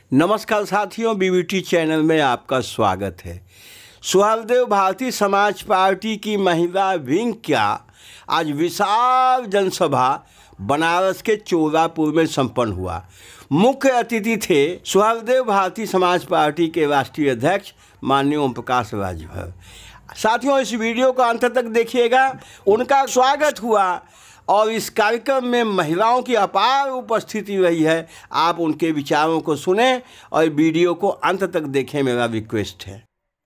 नमस्कार साथियों, BBT channel में आपका स्वागत है। सुहलदेव भारतीय समाज पार्टी की महिला विंग का आज विशाल जनसभा बनारस के चोरापुर में संपन्न हुआ। मुख्य अतिथि थे सुहलदेव भारतीय समाज पार्टी के राष्ट्रीय अध्यक्ष माननीय ओम प्रकाश राजभर। साथियों, इस वीडियो को अंत तक देखिएगा। उनका स्वागत हुआ और इस कार्यक्रम में महिलाओं की अपार उपस्थिति रही है। आप उनके विचारों को सुने और वीडियो को अंत तक देखें, मेरा रिक्वेस्ट है।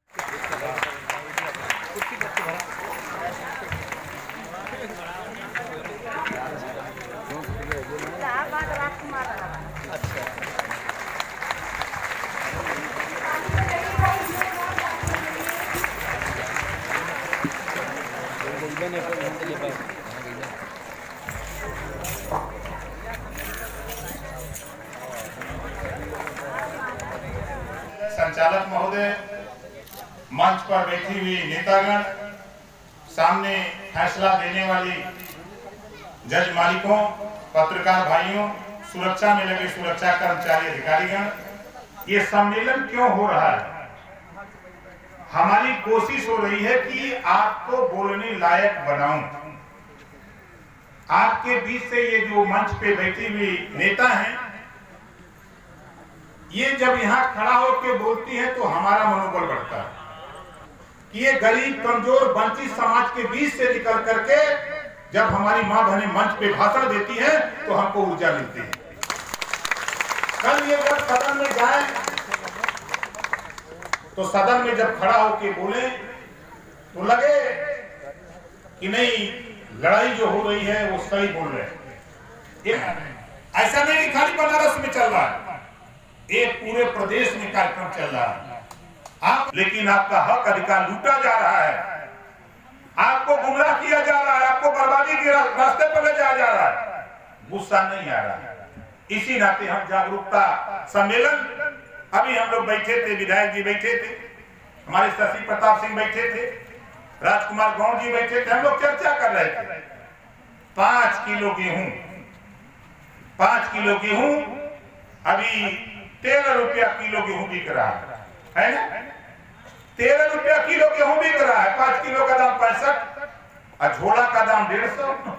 संचालक महोदय, मंच पर बैठी हुई नेतागण, सामने फैसला देने वाली जज मालिकों, पत्रकार भाइयों, सुरक्षा में लगे सुरक्षा कर्मचारी अधिकारीगण, ये सम्मेलन क्यों हो रहा है? हमारी कोशिश हो रही है कि आपको बोलने लायक बनाऊं। आपके बीच से ये जो मंच पे बैठी हुई नेता हैं, ये जब यहाँ खड़ा होकर बोलती है तो हमारा मनोबल बढ़ता है कि ये गरीब, कमजोर, वंचित समाज के बीच से निकल करके जब हमारी मां बहनें मंच पे भाषण देती है तो हमको ऊर्जा मिलती है। कल ये जब सदन में जाए तो सदन में जब खड़ा होकर बोले तो लगे कि नहीं, लड़ाई जो हो रही है वो सही बोल रहे हैं। ऐसा नहीं कि खाली बनारस में चल रहा है, एक पूरे प्रदेश में कार्यक्रम चल रहा है। लेकिन आपका हक अधिकार लूटा जा रहा है, आपको गुमराह किया जा रहा है, आपको बर्बादी के रास्ते पर ले जाया जा रहा है। गुस्सा नहीं आ रहा है। इसी नाते हम जागरूकता सम्मेलन, अभी हम लोग बैठे थे, विधायक जी बैठे थे, हमारे शशि प्रताप सिंह बैठे थे, राजकुमार गौड़ जी बैठे थे, हम लोग चर्चा कर रहे थे। 5 किलो गेहूं, 5 किलो गेहूं अभी 13 रुपया किलो गेहूं बिक रहा है ना? 13 रुपया किलो गेहूं बिक रहा है। 5 किलो का दाम 65 और झोला का दाम 150।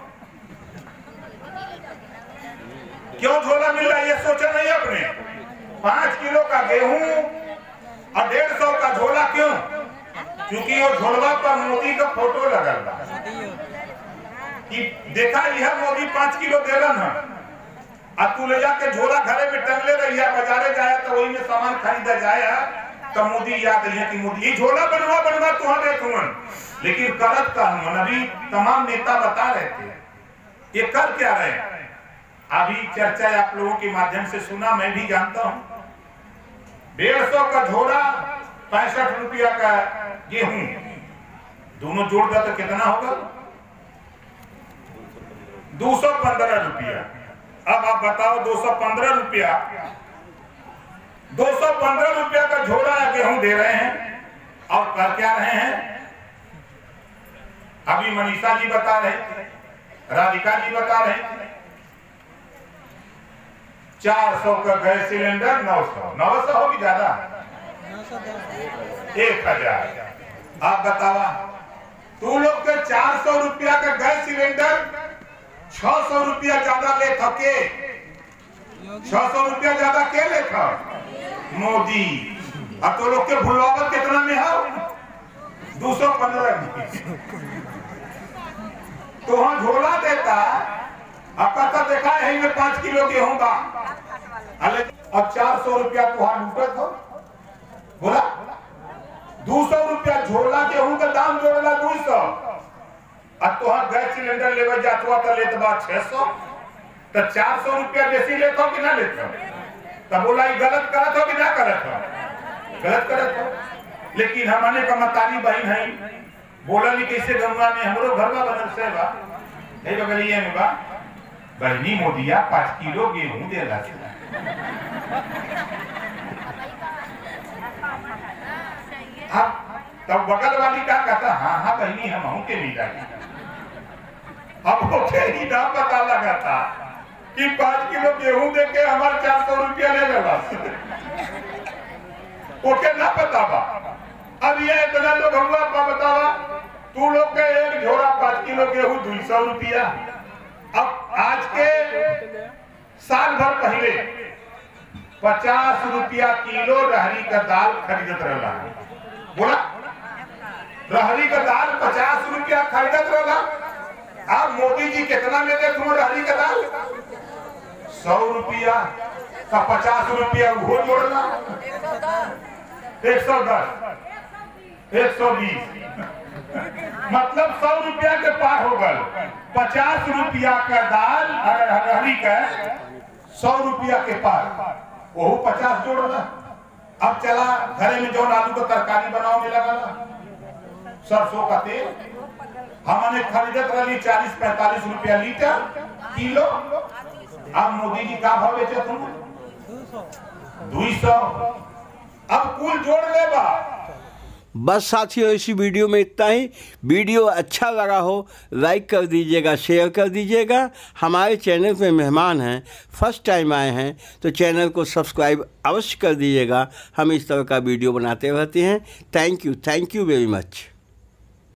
क्यों झोला मिल रहा है ये सोचा नहीं आपने? 5 किलो का गेहूं और 150 का झोला क्यों? क्योंकि वो झोलवा पर मोदी का फोटो लगल रहा कि देखा यह मोदी 5 किलो दे रहा है। अब तू ले जाके झोला घरे में टंगले रही है, बाजारे जाया तो वही में सामान खरीदा जाया तो मोदी याद है कि मोदी ये झोला बनवा तुम्हारे तुमन। लेकिन करत का हम अभी तमाम नेता बता रहे थे ये कर क्या रहे। अभी चर्चा आप लोगों के माध्यम से सुना, मैं भी जानता हूं। 150 का झोला, 65 रुपया का गेहूं, दोनों जोड़ दो तो कितना होगा? 215 रुपया। अब आप बताओ, 215 रुपया, 215 रुपया का झोला गेहूं दे रहे हैं और कर क्या रहे हैं? अभी मनीषा जी बता रहे थे, राधिका जी बता रहे थे, 400 का गैस सिलेंडर 900 होगी ज्यादा, 1000। आप बतावा, तू लोग के 400 रुपया का गैस सिलेंडर 600 रुपया ज्यादा ले थके। 600 रुपया ज्यादा के ले था मोदी। अब तो लोग के भुलवावत कितना में है? 215 में। तो वहां झोला देता, अब कहता देखा है में 5 किलो गेहूं बा, अब 400 रुपया तुहार लूटत हो। बोला 200 रुपया झोला गेहूं का दाम जोड़ेला 200। अब तो हाँ गैस सिलेंडर लेवल जाता तो लेते बात 600, तो 400 रुपया बेसी लेता कि ना लेता? तब बोला ये गलत करत हो कि ना करत हो? गलत करत हो। लेकिन हमारे का मतारी बहन है, बोला नहीं कैसे गंगा में हमरो घरवा बनल से बा, नहीं बगलिए में बा, बहनी मोदिया 5 किलो गेहूं दे ला। अब तब बगल वाली का कहता हाँ बहनी हम के मिला। अब ही ना पता लगा था कि 5 किलो गेहूं देके हमारे 400 रुपया ले लेगा। ओके ना बतावा। अब ये इतना लोग हुआ बतावा, तू लोग के एक झोरा 5 किलो गेहूं 200 रुपया। अब आज के साल भर पहले 50 रुपया किलो रहरी का दाल खरीदत रहला। बोला रहरी का दाल 50 रुपया खरीदत रहला। अब मोदी जी कितना में देते हो रहरी का दाल? 100 रुपया का 50 रुपया वो जोड़ना 110 120 मतलब 100 रुपया के पार हो गल। 50 रुपया का दाल रहरी का 100 रुपया के पार, वो 50 जोड़ना। अब चला घरे में जो आलू का तरकारी बनाओ में लगा, सरसों का तेल हमने खरीदत रही 40-45 रुपया लीटर किलो। अब मोदी जी का भाव बेचे तुम 200। अब कुल जोड़ ले बा। बस साथियों, इसी वीडियो में इतना ही। वीडियो अच्छा लगा हो लाइक कर दीजिएगा, शेयर कर दीजिएगा। हमारे चैनल पे मेहमान हैं, फर्स्ट टाइम आए हैं तो चैनल को सब्सक्राइब अवश्य कर दीजिएगा। हम इस तरह का वीडियो बनाते रहते हैं। Thank you very much.